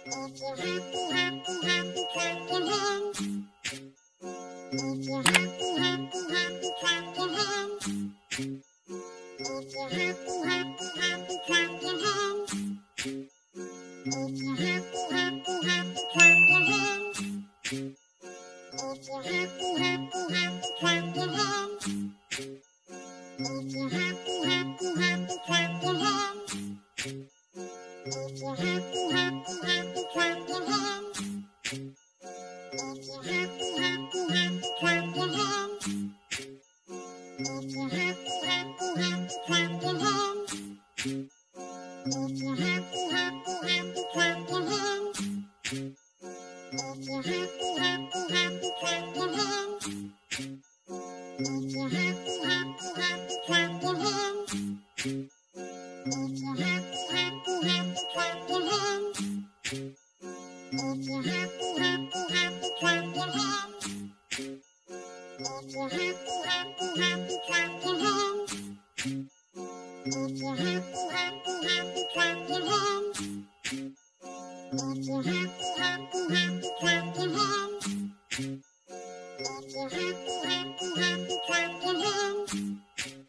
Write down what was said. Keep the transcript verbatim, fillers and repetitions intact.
If you're happy, happy, happy, clap your hands. If you're happy, happy, happy, clap your hands. If you're happy, happy, happy, clap your hands. If you're happy, happy, happy, clap your hands. If you're happy, happy, happy, clap your hands. If you're happy, happy, happy, clap your hands. If you're happy, happy, happy, clap your hands. If you're happy, happy, happy, clap your hands. If you're happy, happy, happy, clap your hands. If you're happy, happy, happy, clap your hands. If you're happy, happy, happy, clap your hands. If you're happy, happy, happy, clap your hands. If you're happy, happy, happy, clap your hands. If you're happy, happy, happy, clap your hands. If you're happy, happy, happy, clap your hands. If you're happy, happy, happy, clap your hands.